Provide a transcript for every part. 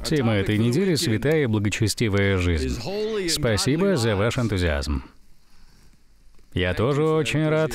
Тема этой недели — святая и благочестивая жизнь. Спасибо за ваш энтузиазм. Я тоже очень рад.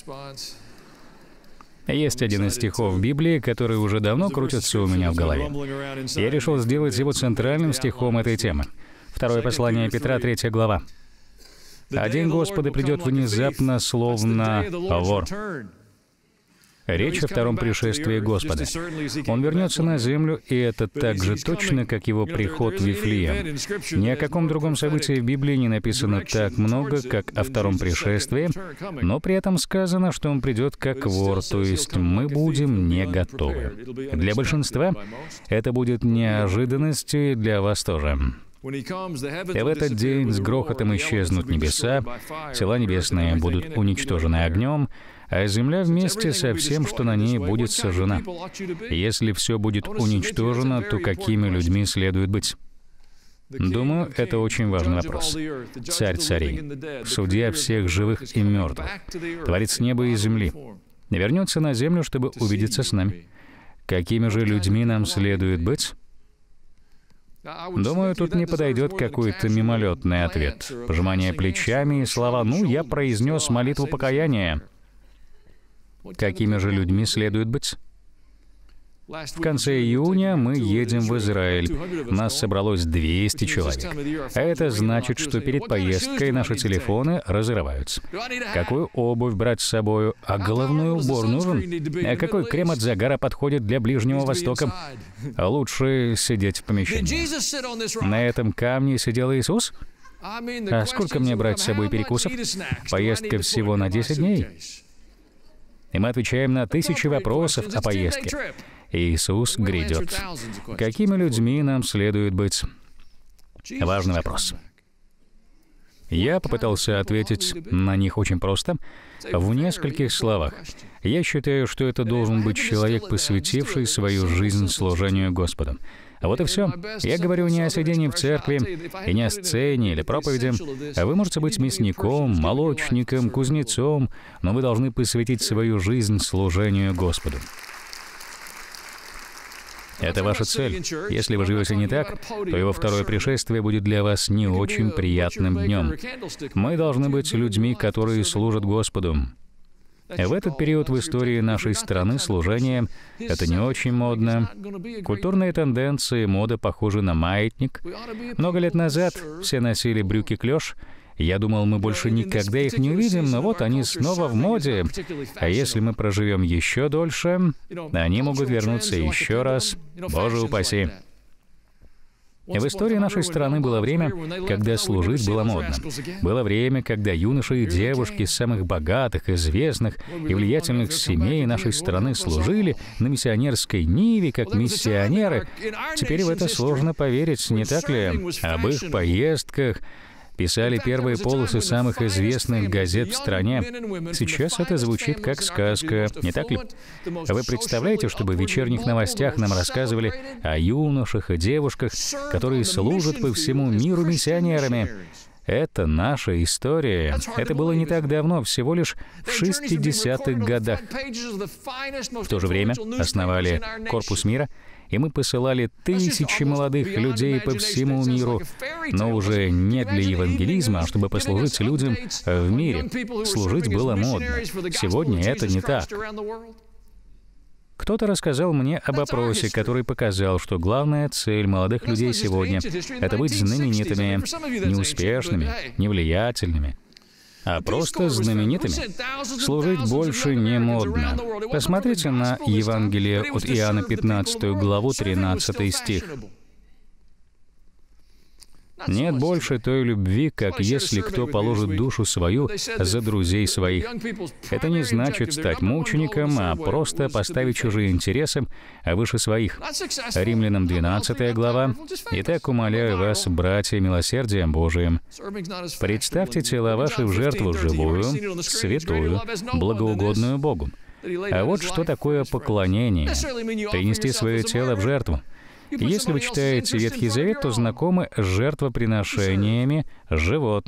Есть один из стихов Библии, который уже давно крутится у меня в голове. Я решил сделать его центральным стихом этой темы. Второе послание Петра, 3 глава. «А день Господа придет внезапно, словно вор». Речь о втором пришествии Господа. Он вернется на землю, и это так же точно, как его приход в Вифлеем. Ни о каком другом событии в Библии не написано так много, как о втором пришествии, но при этом сказано, что он придет как вор, то есть мы будем не готовы. Для большинства это будет неожиданностью, и для вас тоже. И в этот день с грохотом исчезнут небеса, тела небесные будут уничтожены огнем, а земля вместе со всем, что на ней, будет сожжена. Если все будет уничтожено, то какими людьми следует быть? Думаю, это очень важный вопрос. Царь царей, судья всех живых и мертвых, творец неба и земли, вернется на землю, чтобы увидеться с нами. Какими же людьми нам следует быть? Думаю, тут не подойдет какой-то мимолетный ответ. Пожимание плечами и слова «ну, я произнес молитву покаяния». Какими же людьми следует быть? В конце июня мы едем в Израиль. Нас собралось 200 человек. А это значит, что перед поездкой наши телефоны разрываются. Какую обувь брать с собой? А головной убор нужен? А какой крем от загара подходит для Ближнего Востока? Лучше сидеть в помещении. На этом камне сидел Иисус? А сколько мне брать с собой перекусов? Поездка всего на 10 дней. И мы отвечаем на тысячи вопросов о поездке. Иисус грядет. Какими людьми нам следует быть? Важный вопрос. Я попытался ответить на них очень просто, в нескольких словах. Я считаю, что это должен быть человек, посвятивший свою жизнь служению Господу. Вот и все. Я говорю не о сидении в церкви, и не о сцене или проповеди. Вы можете быть мясником, молочником, кузнецом, но вы должны посвятить свою жизнь служению Господу. Это ваша цель. Если вы живете не так, то его второе пришествие будет для вас не очень приятным днем. Мы должны быть людьми, которые служат Господу. В этот период в истории нашей страны служение — это не очень модно. Культурные тенденции, мода похожи на маятник. Много лет назад все носили брюки-клёш. Я думал, мы больше никогда их не увидим, но вот они снова в моде. А если мы проживем еще дольше, они могут вернуться еще раз. Боже упаси. В истории нашей страны было время, когда служить было модно. Было время, когда юноши и девушки из самых богатых, известных и влиятельных семей нашей страны служили на миссионерской ниве, как миссионеры. Теперь в это сложно поверить, не так ли? Об их поездках писали первые полосы самых известных газет в стране. Сейчас это звучит как сказка, не так ли? Вы представляете, чтобы в вечерних новостях нам рассказывали о юношах и девушках, которые служат по всему миру миссионерами? Это наша история. Это было не так давно, всего лишь в 60-х годах. В то же время основали Корпус мира, и мы посылали тысячи молодых людей по всему миру, но уже не для евангелизма, а чтобы послужить людям в мире. Служить было модно. Сегодня это не так. Кто-то рассказал мне об опросе, который показал, что главная цель молодых людей сегодня — это быть знаменитыми, не успешными, не влиятельными, а просто знаменитыми. Служить больше не модно. Посмотрите на Евангелие от Иоанна, 15 главу, 13 стих. «Нет больше той любви, как если кто положит душу свою за друзей своих». Это не значит стать мучеником, а просто поставить чужие интересы выше своих. Римлянам 12 глава. «Итак, умоляю вас, братья, милосердием Божиим, представьте тела ваши в жертву живую, святую, благоугодную Богу». А вот что такое поклонение. Принести свое тело в жертву. Если вы читаете Ветхий Завет, то знакомы с жертвоприношениями животных.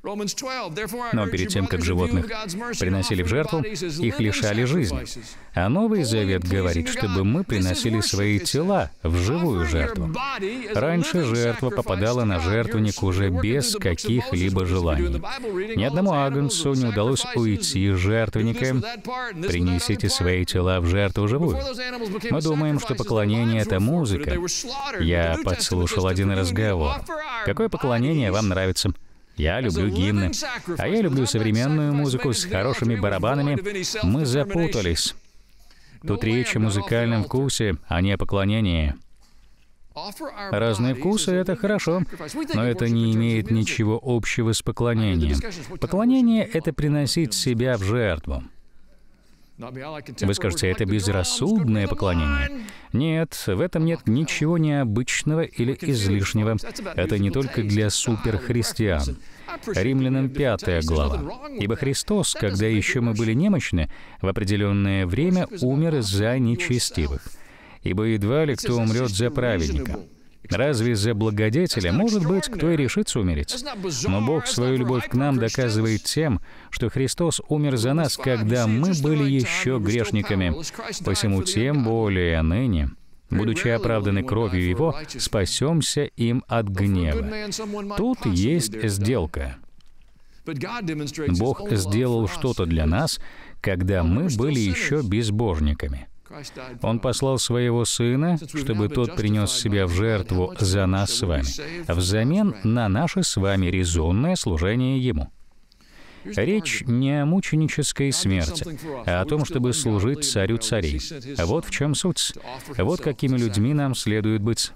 Но перед тем, как животных приносили в жертву, их лишали жизни. А Новый Завет говорит, чтобы мы приносили свои тела в живую жертву. Раньше жертва попадала на жертвенник уже без каких-либо желаний. Ни одному агнцу не удалось уйти из жертвенника. Принесите свои тела в жертву живую. Мы думаем, что поклонение — это музыка. Я подслушал один разговор. Какое поклонение вам нравится? Я люблю гимны, а я люблю современную музыку с хорошими барабанами. Мы запутались. Тут речь о музыкальном вкусе, а не о поклонении. Разные вкусы — это хорошо, но это не имеет ничего общего с поклонением. Поклонение — это приносить себя в жертву. Вы скажете, это безрассудное поклонение. Нет, в этом нет ничего необычного или излишнего. Это не только для суперхристиан. Римлянам 5 глава. «Ибо Христос, когда еще мы были немощны, в определенное время умер за нечестивых. Ибо едва ли кто умрет за праведника. Разве за благодетеля, может быть, кто и решится умереть? Но Бог свою любовь к нам доказывает тем, что Христос умер за нас, когда мы были еще грешниками. Посему тем более ныне, будучи оправданы кровью Его, спасемся им от гнева». Тут есть сделка. Бог сделал что-то для нас, когда мы были еще безбожниками. Он послал Своего Сына, чтобы Тот принес Себя в жертву за нас с вами, взамен на наше с вами резонное служение Ему. Речь не о мученической смерти, а о том, чтобы служить Царю царей. Вот в чем суть. Вот какими людьми нам следует быть.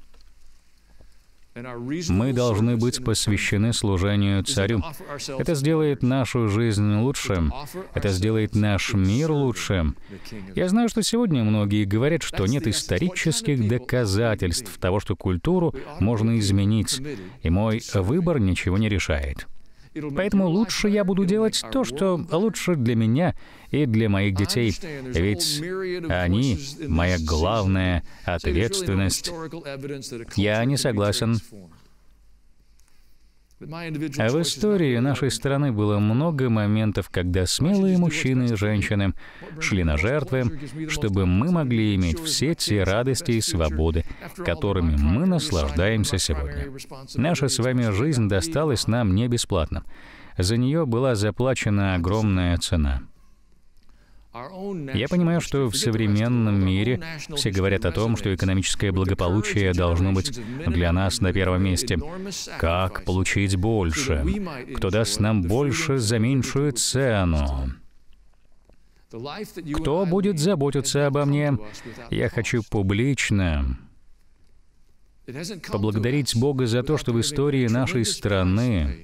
Мы должны быть посвящены служению Царю. Это сделает нашу жизнь лучше. Это сделает наш мир лучше. Я знаю, что сегодня многие говорят, что нет исторических доказательств того, что культуру можно изменить, и мой выбор ничего не решает. Поэтому лучше я буду делать то, что лучше для меня и для моих детей. Ведь они — моя главная ответственность. Я не согласен. А в истории нашей страны было много моментов, когда смелые мужчины и женщины шли на жертвы, чтобы мы могли иметь все те радости и свободы, которыми мы наслаждаемся сегодня. Наша с вами жизнь досталась нам не бесплатно. За нее была заплачена огромная цена. Я понимаю, что в современном мире все говорят о том, что экономическое благополучие должно быть для нас на первом месте. Как получить больше? Кто даст нам больше за меньшую цену? Кто будет заботиться обо мне? Я хочу публично поблагодарить Бога за то, что в истории нашей страны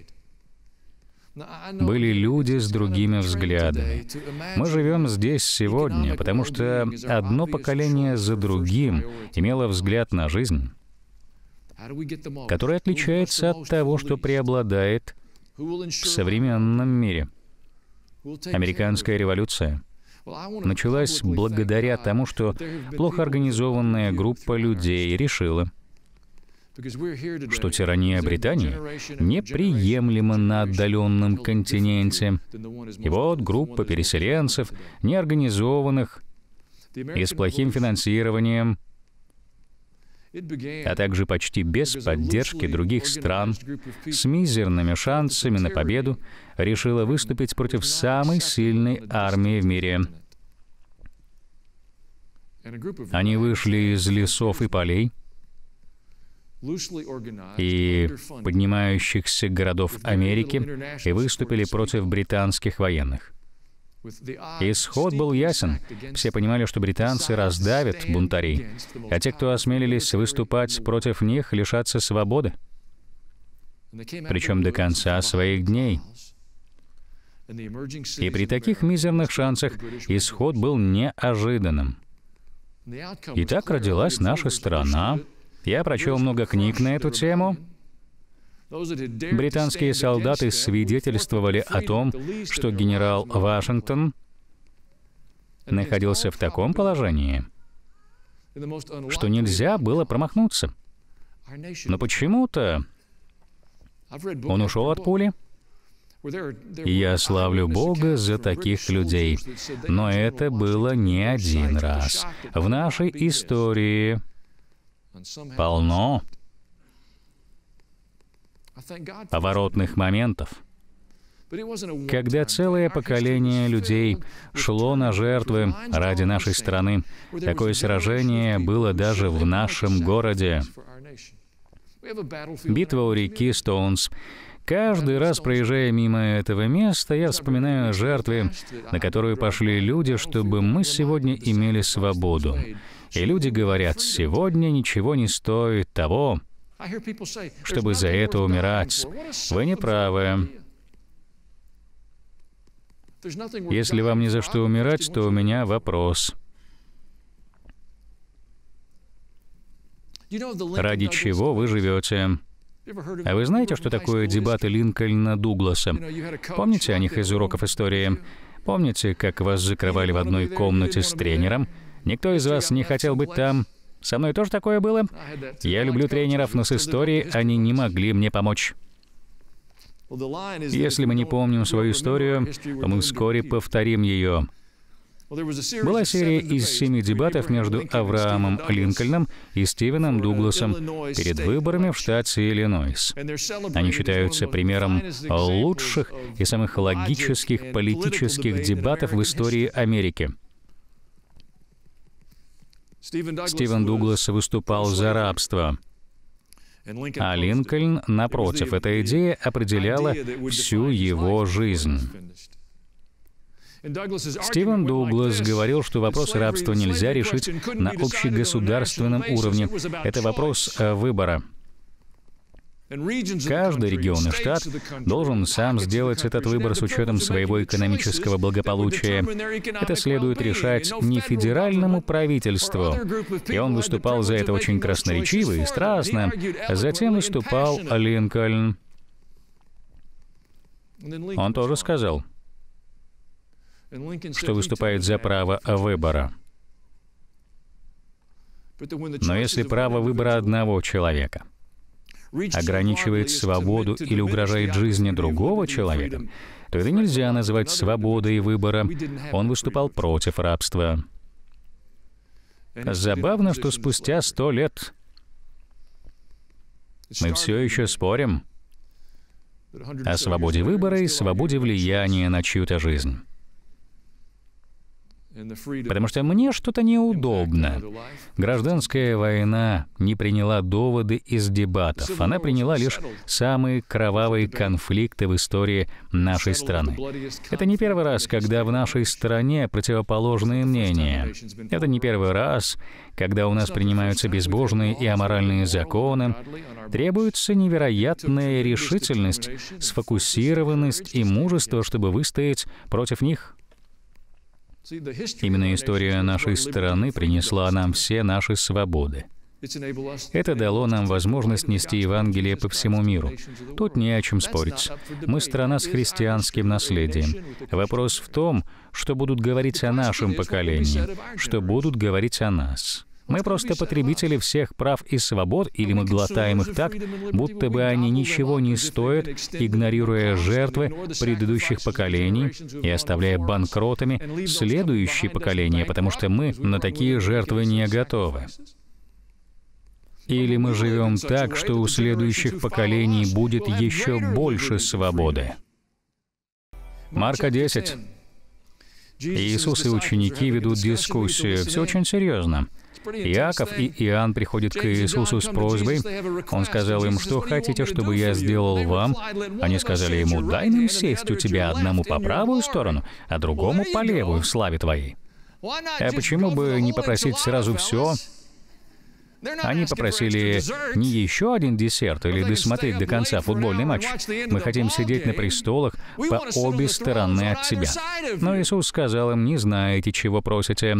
были люди с другими взглядами. Мы живем здесь сегодня, потому что одно поколение за другим имело взгляд на жизнь, который отличается от того, что преобладает в современном мире. Американская революция началась благодаря тому, что плохо организованная группа людей решила, что тирания Британии неприемлема на отдаленном континенте. И вот группа переселенцев, неорганизованных и с плохим финансированием, а также почти без поддержки других стран, с мизерными шансами на победу, решила выступить против самой сильной армии в мире. Они вышли из лесов и полей и поднимающихся городов Америки и выступили против британских военных. Исход был ясен. Все понимали, что британцы раздавят бунтарей, а те, кто осмелились выступать против них, лишатся свободы, причем до конца своих дней. И при таких мизерных шансах исход был неожиданным. И так родилась наша страна. Я прочел много книг на эту тему. Британские солдаты свидетельствовали о том, что генерал Вашингтон находился в таком положении, что нельзя было промахнуться. Но почему-то он ушел от пули, И я славлю Бога за таких людей. Но это было не один раз. В нашей истории полно поворотных моментов, когда целое поколение людей шло на жертвы ради нашей страны. Такое сражение было даже в нашем городе. Битва у реки Стоунс. Каждый раз, проезжая мимо этого места, я вспоминаю о жертве, на которую пошли люди, чтобы мы сегодня имели свободу. И люди говорят, сегодня ничего не стоит того, чтобы за это умирать. Вы не правы. Если вам не за что умирать, то у меня вопрос. Ради чего вы живете? А вы знаете, что такое дебаты Линкольна-Дугласа? Помните о них из уроков истории? Помните, как вас закрывали в одной комнате с тренером? Никто из вас не хотел быть там. Со мной тоже такое было. Я люблю тренеров, но с историей они не могли мне помочь. Если мы не помним свою историю, то мы вскоре повторим ее. Была серия из 7 дебатов между Авраамом Линкольном и Стивеном Дугласом перед выборами в штате Иллинойс. Они считаются примером лучших и самых логических политических дебатов в истории Америки. Стивен Дуглас выступал за рабство, а Линкольн, напротив, эта идея определяла всю его жизнь. Стивен Дуглас говорил, что вопрос рабства нельзя решить на общегосударственном уровне. Это вопрос выбора. Каждый регион и штат должен сам сделать этот выбор с учетом своего экономического благополучия. Это следует решать не федеральному правительству. И он выступал за это очень красноречиво и страстно. Затем выступал Линкольн. Он тоже сказал, что выступает за право выбора. Но если право выбора одного человека ограничивает свободу или угрожает жизни другого человека, то это нельзя назвать свободой выбора. Он выступал против рабства. Забавно, что спустя 100 лет мы все еще спорим о свободе выбора и свободе влияния на чью-то жизнь. Потому что мне что-то неудобно. Гражданская война не приняла доводы из дебатов. Она приняла лишь самые кровавые конфликты в истории нашей страны. Это не первый раз, когда в нашей стране противоположные мнения. Это не первый раз, когда у нас принимаются безбожные и аморальные законы. Требуется невероятная решительность, сфокусированность и мужество, чтобы выстоять против них. Именно история нашей страны принесла нам все наши свободы. Это дало нам возможность нести Евангелие по всему миру. Тут не о чем спорить. Мы страна с христианским наследием. Вопрос в том, что будут говорить о нашем поколении, что будут говорить о нас. Мы просто потребители всех прав и свобод, или мы глотаем их так, будто бы они ничего не стоят, игнорируя жертвы предыдущих поколений и оставляя банкротами следующие поколения, потому что мы на такие жертвы не готовы. Или мы живем так, что у следующих поколений будет еще больше свободы. Марка 10. Иисус и ученики ведут дискуссию. Все очень серьезно. Иаков и Иоанн приходят к Иисусу с просьбой. Он сказал им, что хотите, чтобы я сделал вам? Они сказали ему, дай нам сесть у тебя одному по правую сторону, а другому по левую в славе твоей. А почему бы не попросить сразу все? Они попросили не еще один десерт или досмотреть до конца футбольный матч. Мы хотим сидеть на престолах по обе стороны от тебя. Но Иисус сказал им, не знаете, чего просите.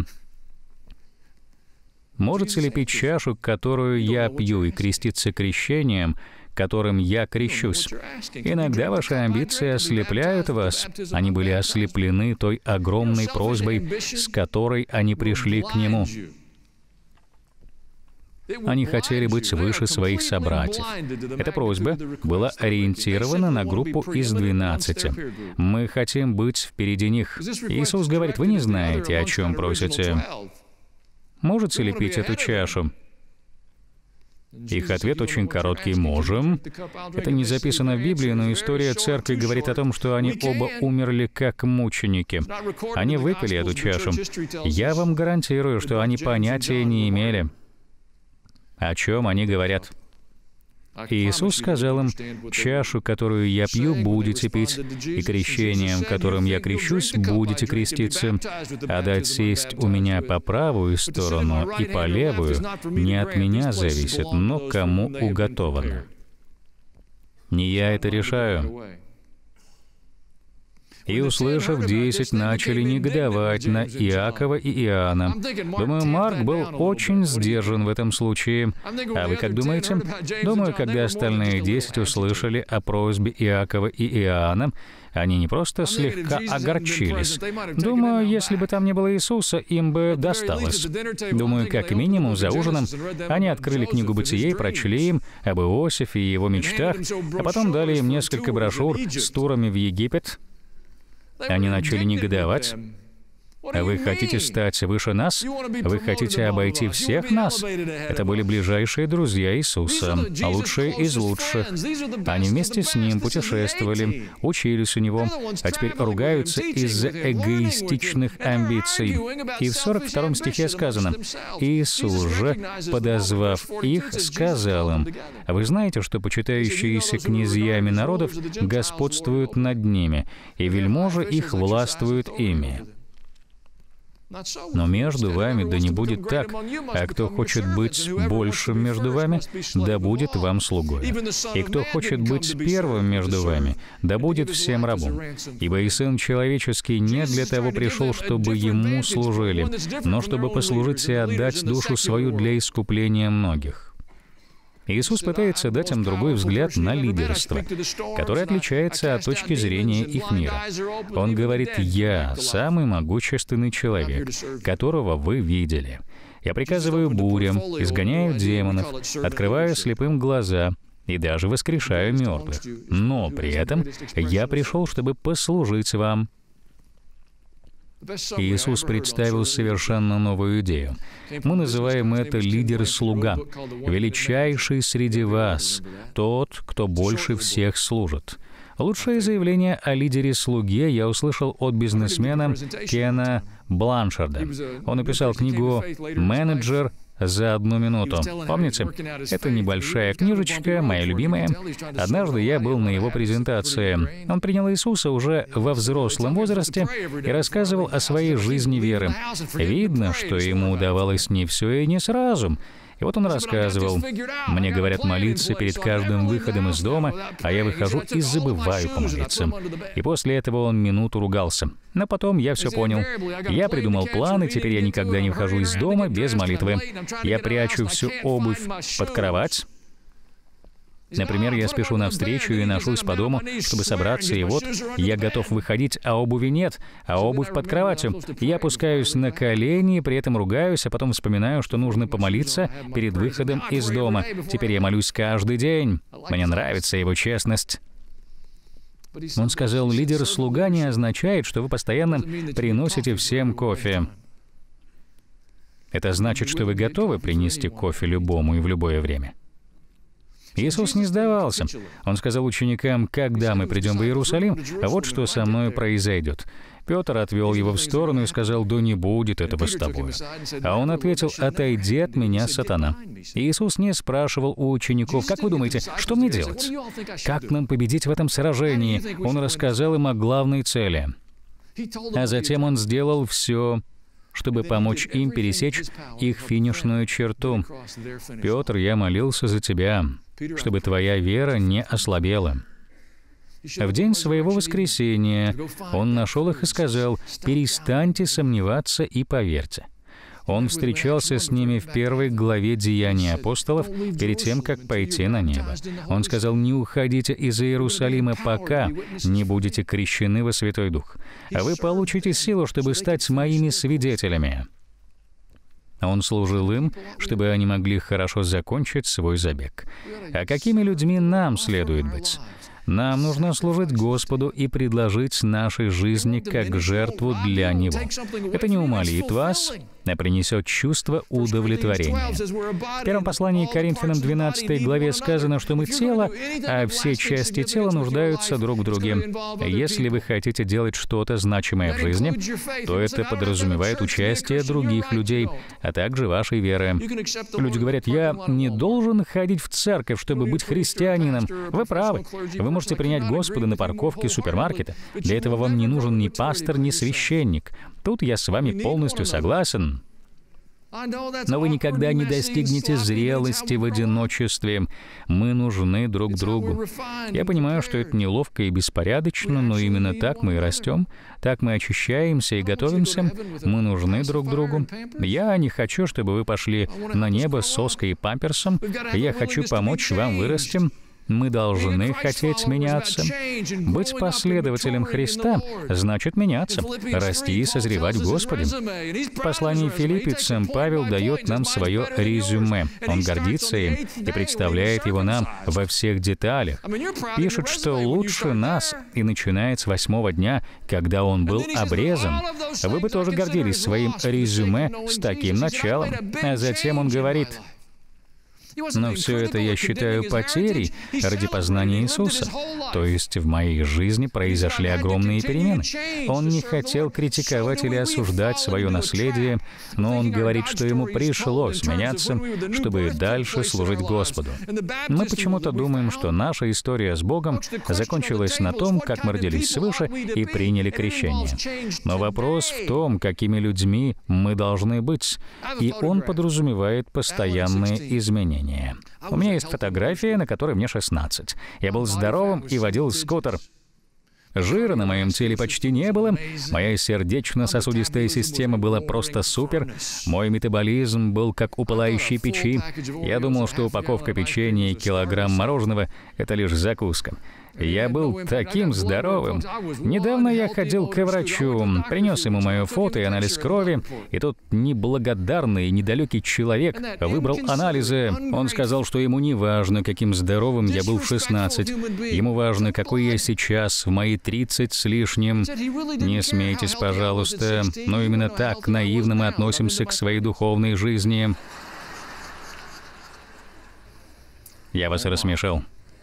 Можете ли пить чашу, которую я пью, и креститься крещением, которым я крещусь? Иногда ваши амбиции ослепляют вас. Они были ослеплены той огромной просьбой, с которой они пришли к Нему. Они хотели быть выше своих собратьев. Эта просьба была ориентирована на группу из 12. Мы хотим быть впереди них. Иисус говорит: «Вы не знаете, о чем просите. Можете ли пить эту чашу?» Их ответ очень короткий: «Можем». Это не записано в Библии, но история церкви говорит о том, что они оба умерли как мученики. Они выпили эту чашу. Я вам гарантирую, что они понятия не имели, о чем они говорят. Иисус сказал им: «Чашу, которую я пью, будете пить, и крещением, которым я крещусь, будете креститься. А дать сесть у меня по правую сторону и по левую не от меня зависит, но кому уготовано. Не я это решаю». И, услышав 10, начали негодовать на Иакова и Иоанна. Думаю, Марк был очень сдержан в этом случае. А вы как думаете? Думаю, когда остальные 10 услышали о просьбе Иакова и Иоанна, они не просто слегка огорчились. Думаю, если бы там не было Иисуса, им бы досталось. Думаю, как минимум за ужином они открыли книгу Бытия и прочли им об Иосифе и его мечтах, а потом дали им несколько брошюр с турами в Египет. Они начали негодовать. Вы хотите стать выше нас? Вы хотите обойти всех нас? Это были ближайшие друзья Иисуса, лучшие из лучших. Они вместе с Ним путешествовали, учились у Него, а теперь ругаются из-за эгоистичных амбиций. И в 42 стихе сказано: «Иисус же, подозвав их, сказал им: вы знаете, что почитающиеся князьями народов господствуют над ними, и вельможи их властвуют ими. Но между вами да не будет так, а кто хочет быть большим между вами, да будет вам слугой. И кто хочет быть первым между вами, да будет всем рабом. Ибо и Сын Человеческий не для того пришел, чтобы Ему служили, но чтобы послужить и отдать душу свою для искупления многих». Иисус пытается дать им другой взгляд на лидерство, который отличается от точки зрения их мира. Он говорит: «Я самый могущественный человек, которого вы видели. Я приказываю бурям, изгоняю демонов, открываю слепым глаза и даже воскрешаю мертвых. Но при этом я пришел, чтобы послужить вам». Иисус представил совершенно новую идею. Мы называем это «лидер-слуга», величайший среди вас, тот, кто больше всех служит. Лучшее заявление о лидере-слуге я услышал от бизнесмена Кена Бланшарда. Он написал книгу «Менеджер за 1 минуту». Помните? Это небольшая книжечка, моя любимая. Однажды я был на его презентации. Он принял Иисуса уже во взрослом возрасте и рассказывал о своей жизни веры. Видно, что ему удавалось не все и не сразу. И вот он рассказывал: «Мне говорят молиться перед каждым выходом из дома, а я выхожу и забываю помолиться». И после этого он минуту ругался. Но потом я все понял. Я придумал план, и теперь я никогда не выхожу из дома без молитвы. Я прячу всю обувь под кровать. Например, я спешу навстречу и ношусь по дому, чтобы собраться, и вот я готов выходить, а обуви нет, а обувь под кроватью. Я опускаюсь на колени, при этом ругаюсь, а потом вспоминаю, что нужно помолиться перед выходом из дома. Теперь я молюсь каждый день. Мне нравится его честность». Он сказал: «Лидер-слуга не означает, что вы постоянно приносите всем кофе. Это значит, что вы готовы принести кофе любому и в любое время». Иисус не сдавался. Он сказал ученикам: «Когда мы придем в Иерусалим, вот что со мной произойдет». Петр отвел его в сторону и сказал: «Да не будет этого с тобой». А он ответил: «Отойди от меня, сатана». Иисус не спрашивал у учеников: «Как вы думаете, что мне делать? Как нам победить в этом сражении?» Он рассказал им о главной цели. А затем он сделал все, чтобы помочь им пересечь их финишную черту. «Петр, я молился за тебя, чтобы твоя вера не ослабела». В день своего воскресения он нашел их и сказал: «Перестаньте сомневаться и поверьте». Он встречался с ними в 1 главе Деяний апостолов перед тем, как пойти на небо. Он сказал: «Не уходите из Иерусалима, пока не будете крещены во Святой Дух, а вы получите силу, чтобы стать моими свидетелями». Он служил им, чтобы они могли хорошо закончить свой забег. А какими людьми нам следует быть? Нам нужно служить Господу и предложить нашей жизни как жертву для Него. Это не умалит вас, а принесет чувство удовлетворения. В первом послании к Коринфянам 12 главе сказано, что мы тело, а все части тела нуждаются друг в друге. Если вы хотите делать что-то значимое в жизни, то это подразумевает участие других людей, а также вашей веры. Люди говорят: «Я не должен ходить в церковь, чтобы быть христианином». Вы правы. Вы можете принять Господа на парковке супермаркета. Для этого вам не нужен ни пастор, ни священник. Тут я с вами полностью согласен. Но вы никогда не достигнете зрелости в одиночестве. Мы нужны друг другу. Я понимаю, что это неловко и беспорядочно, но именно так мы и растем, так мы очищаемся и готовимся. Мы нужны друг другу. Я не хочу, чтобы вы пошли на небо с соской и памперсом. Я хочу помочь вам вырасти. Мы должны хотеть меняться. Быть последователем Христа значит меняться, расти и созревать в Господе. В послании Филиппийцам Павел дает нам свое резюме. Он гордится им и представляет его нам во всех деталях. Пишет, что лучше нас, и начинает с 8-го дня, когда он был обрезан. Вы бы тоже гордились своим резюме с таким началом. А затем он говорит: «Но все это я считаю потерей ради познания Иисуса». То есть в моей жизни произошли огромные перемены. Он не хотел критиковать или осуждать свое наследие, но он говорит, что ему пришлось меняться, чтобы дальше служить Господу. Мы почему-то думаем, что наша история с Богом закончилась на том, как мы родились свыше и приняли крещение. Но вопрос в том, какими людьми мы должны быть, и он подразумевает постоянные изменения. У меня есть фотография, на которой мне 16. Я был здоровым и водил скутер. Жира на моем теле почти не было. Моя сердечно-сосудистая система была просто супер. Мой метаболизм был как у пылающей печи. Я думал, что упаковка печенья и килограмм мороженого — это лишь закуска. Я был таким здоровым. Недавно я ходил к врачу, принес ему мое фото и анализ крови, и тот неблагодарный, недалекий человек выбрал анализы. Он сказал, что ему не важно, каким здоровым я был в 16. Ему важно, какой я сейчас, в мои 30 с лишним. Не смейтесь, пожалуйста, но именно так наивно мы относимся к своей духовной жизни. Я вас рассмешил.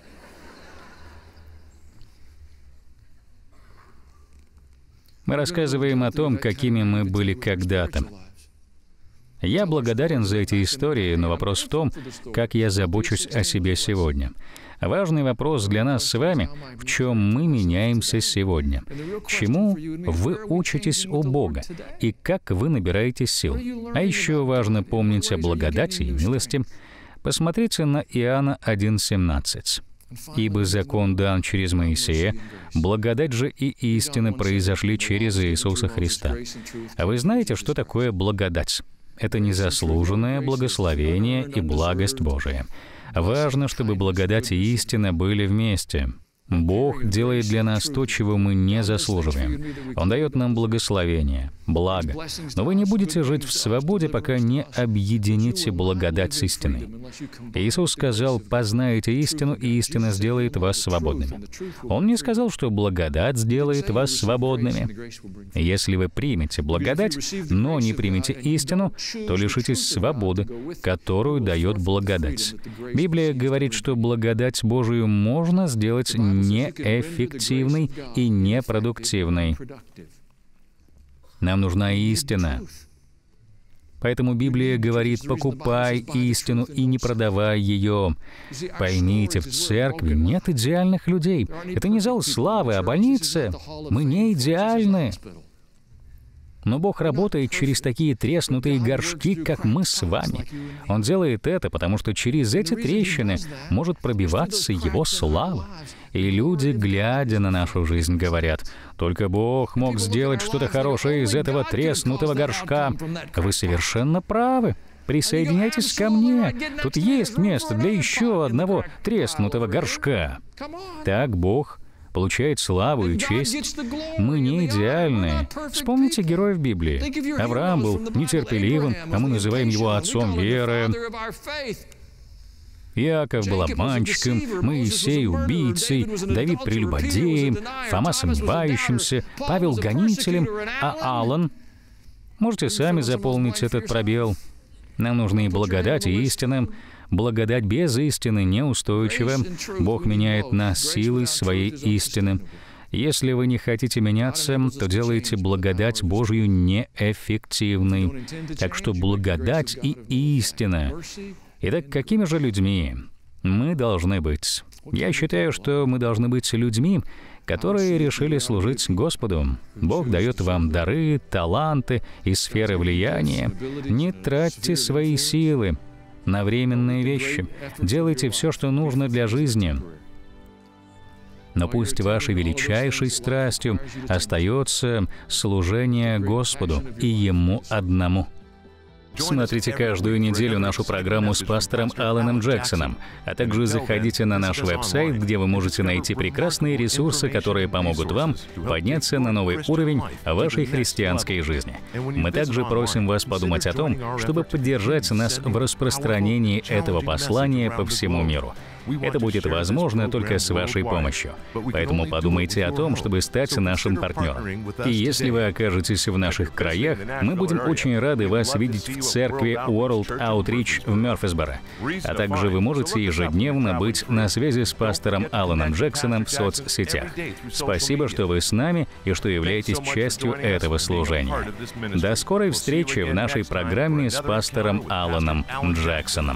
Мы рассказываем о том, какими мы были когда-то. Я благодарен за эти истории, но вопрос в том, как я забочусь о себе сегодня. Важный вопрос для нас с вами — в чем мы меняемся сегодня? Чему вы учитесь у Бога? И как вы набираете сил? А еще важно помнить о благодати и милости. Посмотрите на Иоанна 1:17. «Ибо закон дан через Моисея, благодать же и истина произошли через Иисуса Христа». А вы знаете, что такое благодать? Это незаслуженное благословение и благость Божия. Важно, чтобы благодать и истина были вместе. Бог делает для нас то, чего мы не заслуживаем. Он дает нам благословение, благо. Но вы не будете жить в свободе, пока не объедините благодать с истиной. Иисус сказал: «Познаете истину, и истина сделает вас свободными». Он не сказал, что благодать сделает вас свободными. Если вы примете благодать, но не примете истину, то лишитесь свободы, которую дает благодать. Библия говорит, что благодать Божию можно сделать неэффективной и непродуктивной. Нам нужна истина. Поэтому Библия говорит: «Покупай истину и не продавай ее». Поймите, в церкви нет идеальных людей. Это не зал славы, а больница. Мы не идеальны. Но Бог работает через такие треснутые горшки, как мы с вами. Он делает это, потому что через эти трещины может пробиваться Его слава. И люди, глядя на нашу жизнь, говорят: «Только Бог мог сделать что-то хорошее из этого треснутого горшка». Вы совершенно правы. Присоединяйтесь ко мне. Тут есть место для еще одного треснутого горшка. Так Бог получает славу и честь. Мы не идеальны. Вспомните героев Библии. Авраам был нетерпеливым, а мы называем его отцом веры. Иаков был обманщиком, Моисей — убийцей, Давид — прелюбодеем, Фома — сомневающимся, Павел — гонителем, а Алан... Можете сами заполнить этот пробел. Нам нужны благодать и истина. Благодать без истины неустойчива. Бог меняет нас силой своей истины. Если вы не хотите меняться, то делайте благодать Божью неэффективной. Так что благодать и истина. Итак, какими же людьми мы должны быть? Я считаю, что мы должны быть людьми, которые решили служить Господу. Бог дает вам дары, таланты и сферы влияния. Не тратьте свои силы на временные вещи. Делайте все, что нужно для жизни. Но пусть вашей величайшей страстью остается служение Господу и Ему одному. Смотрите каждую неделю нашу программу с пастором Аланом Джексоном, а также заходите на наш веб-сайт, где вы можете найти прекрасные ресурсы, которые помогут вам подняться на новый уровень вашей христианской жизни. Мы также просим вас подумать о том, чтобы поддержать нас в распространении этого послания по всему миру. Это будет возможно только с вашей помощью. Поэтому подумайте о том, чтобы стать нашим партнером. И если вы окажетесь в наших краях, мы будем очень рады вас видеть в церкви World Outreach в Мёрфисборо. А также вы можете ежедневно быть на связи с пастором Аланом Джексоном в соцсетях. Спасибо, что вы с нами и что являетесь частью этого служения. До скорой встречи в нашей программе с пастором Аланом Джексоном.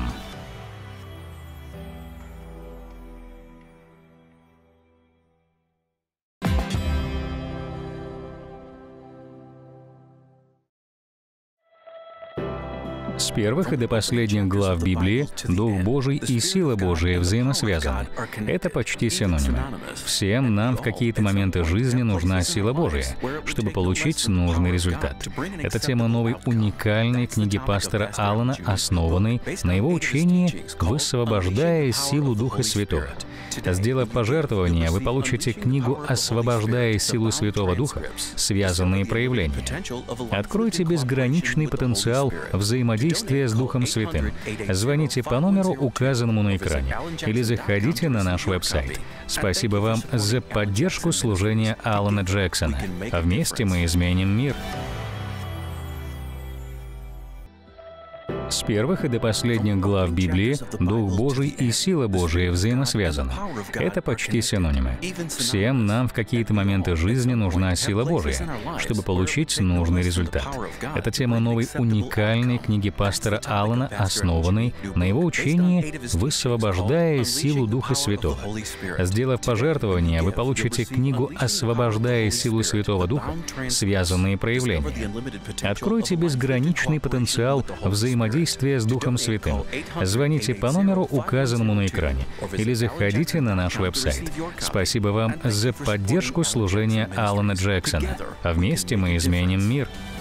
С первых и до последних глав Библии Дух Божий и сила Божия взаимосвязаны. Это почти синонимы. Всем нам в какие-то моменты жизни нужна сила Божия, чтобы получить нужный результат. Это тема новой уникальной книги пастора Алана, основанной на его учении «Высвобождая силу Духа Святого». Сделав пожертвование, вы получите книгу «Освобождая силу Святого Духа. Связанные проявления». Откройте безграничный потенциал взаимодействия с Духом Святым. Звоните по номеру, указанному на экране, или заходите на наш веб-сайт. Спасибо вам за поддержку служения Алана Джексона. А вместе мы изменим мир. С первых и до последних глав Библии Дух Божий и сила Божия взаимосвязаны. Это почти синонимы. Всем нам в какие-то моменты жизни нужна сила Божия, чтобы получить нужный результат. Это тема новой уникальной книги пастора Алана, основанной на его учении «Высвобождая силу Духа Святого». Сделав пожертвование, вы получите книгу «Освобождая силу Святого Духа. Связанные проявления». Откройте безграничный потенциал взаимодействия с Духом Святым. Звоните по номеру, указанному на экране, или заходите на наш веб-сайт. Спасибо вам за поддержку служения Алана Джексона. А вместе мы изменим мир.